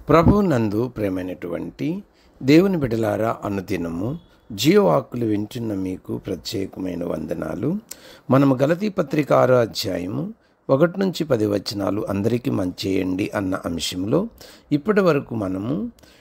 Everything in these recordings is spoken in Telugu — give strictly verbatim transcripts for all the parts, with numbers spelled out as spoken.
ప్రభువు నందు ప్రేమైనటువంటి దేవుని బిడ్డలారా, అనుదినము జీవవాక్కులు వింటున్న మీకు ప్రత్యేకమైన వందనాలు. మనము గలతీ పత్రిక ఆరో అధ్యాయము ఒకటి నుంచి పది వచనాలు అందరికీ మంచి చేయండి అన్న అంశంలో ఇప్పటి వరకు మనము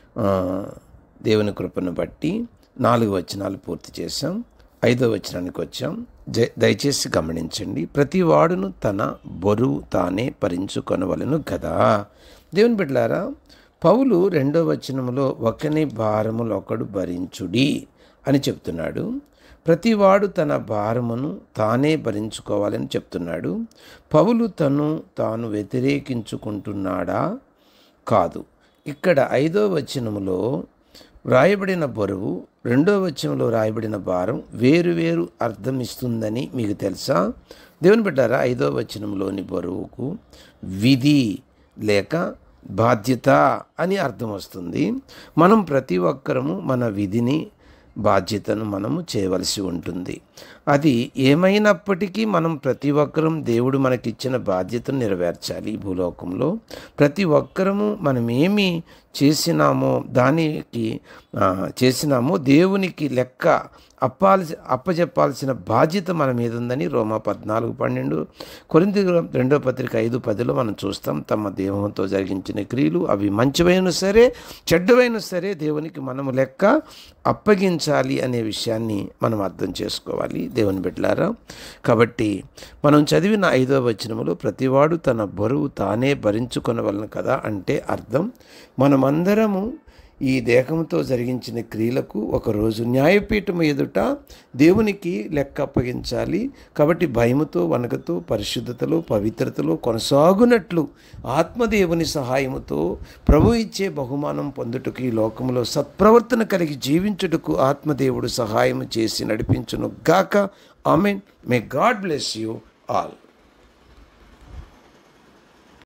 దేవుని కృపను బట్టి నాలుగు వచనాలు పూర్తి చేసాం. ఐదో వచనానికి వచ్చాం. దయచేసి గమనించండి. ప్రతి వాడును తన బరువు తానే భరించుకొనవలెను కదా. దేవుని బిడ్డలారా, పౌలు రెండో వచనములో ఒకని భారములు ఒకడు భరించుడి అని చెప్తున్నాడు. ప్రతివాడు తన భారమును తానే భరించుకోవాలని చెప్తున్నాడు. పౌలు తను తాను వ్యతిరేకించుకుంటున్నాడా? కాదు. ఇక్కడ ఐదో వచనములో వ్రాయబడిన బరువు, రెండో వచనంలో రాయబడిన భారం వేరు వేరు అర్థం ఇస్తుందని మీకు తెలుసా? దేవుని బిడ్డారా, ఐదో వచనంలోని బరువుకు విధి లేక బాధ్యత అని అర్థం వస్తుంది. మనం ప్రతి ఒక్కరము మన విధిని, బాధ్యతను మనము చేయవలసి ఉంటుంది. అది ఏమైనప్పటికీ మనం ప్రతి ఒక్కరం దేవుడు మనకిచ్చిన బాధ్యతను నెరవేర్చాలి. ఈ భూలోకంలో ప్రతి ఒక్కరము మనమేమి చేసినామో దానికి చేసినామో దేవునికి లెక్క అప్పాల్సి అప్పచెప్పాల్సిన బాధ్యత మన మీద ఉందని రోమా పద్నాలుగు పన్నెండు కొరింథీ రెండో పత్రిక ఐదు పదిలో మనం చూస్తాం. తమ దేహంతో జరిగించిన క్రియలు అవి మంచివైనా సరే చెడ్డవైనా సరే దేవునికి మనము లెక్క అప్పగించాలి అనే విషయాన్ని మనం అర్థం చేసుకోవాలి దేవుని బిడ్డలారా. కాబట్టి మనం చదివిన ఐదో వచనములో ప్రతివాడు తన బరువు తానే భరించుకొనవలెను కదా అంటే అర్థం, మనమందరము ఈ దేహంతో జరిగించిన క్రియలకు ఒకరోజు న్యాయపీఠం ఎదుట దేవునికి లెక్క అప్పగించాలి. కాబట్టి భయముతో, వణకతో, పరిశుద్ధతలో, పవిత్రతలో కొనసాగునట్లు ఆత్మదేవుని సహాయముతో ప్రభు ఇచ్చే బహుమానం పొందుటకు ఈ లోకంలో సత్ప్రవర్తన కలిగి జీవించుటకు ఆత్మదేవుడు సహాయం చేసి నడిపించును గాక. Amen. May God bless you all.